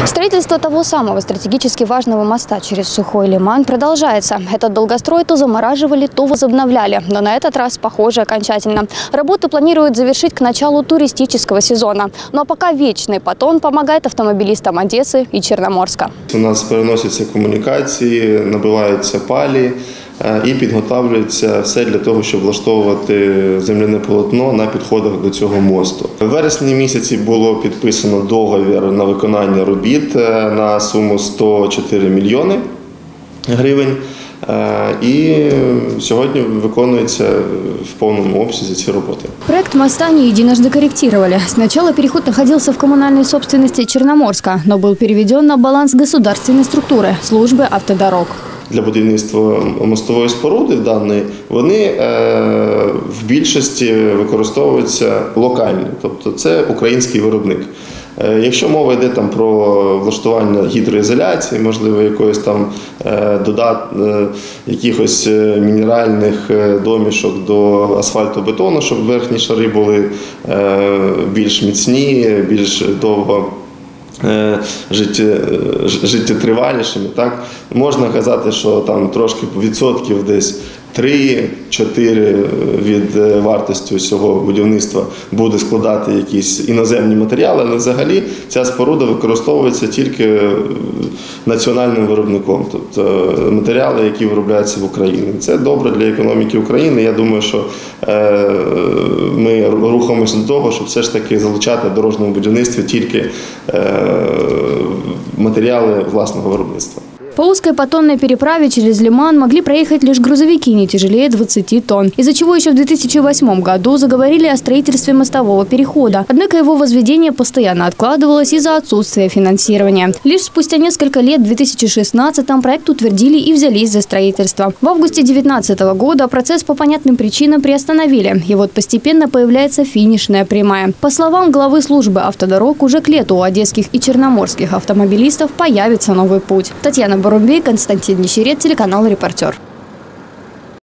Строительство того самого стратегически важного моста через Сухой Лиман продолжается. Этот долгострой то замораживали, то возобновляли. Но на этот раз, похоже, окончательно. Работы планируют завершить к началу туристического сезона. Ну а пока вечный поток помогает автомобилистам Одессы и Черноморска. У нас переносяться комунікації, набиваються палі і підготовлюється все для того, щоб влаштовувати земляне полотно на підходах до цього мосту. В вересні місяці було підписано договір на виконання робіт на суму 104 мільйони гривень. И сегодня виконуються в полном обсязі ці роботи. Проект моста не единожды корректировали. Сначала переход находился в коммунальной собственности Черноморска, но был переведен на баланс государственной структуры – службы автодорог. Для будівництва мостової споруди даної вони в більшості використовуються локально, тобто це український виробник. Якщо мова йде там про влаштування гідроізоляції, можливо, якоїсь там якихось мінеральних домішок до асфальтобетону, щоб верхні шари були більш міцні, більш довго життєтривалішими, так? Можна казати, що там трошки відсотків десь 3-4 від вартості усього будівництва буде складати якісь іноземні матеріали, але взагалі ця споруда використовується тільки національним виробником, тобто матеріали, які виробляються в Україні. Це добре для економіки України. Я думаю, що ми рухаємося до того, щоб все ж таки залучати в дорожньому будівництві тільки материалы властного виробництва. По узкой понтонной переправе через Лиман могли проехать лишь грузовики не тяжелее 20 тонн, из-за чего еще в 2008 году заговорили о строительстве мостового перехода. Однако его возведение постоянно откладывалось из-за отсутствия финансирования. Лишь спустя несколько лет, в 2016-м, проект утвердили и взялись за строительство. В августе 2019 года процесс по понятным причинам приостановили. И вот постепенно появляется финишная прямая. По словам главы службы автодорог, уже к лету у одесских и черноморских автомобилистов появится новый путь. Татьяна Барумбей, Константин Нищерет, телеканал «Репортер».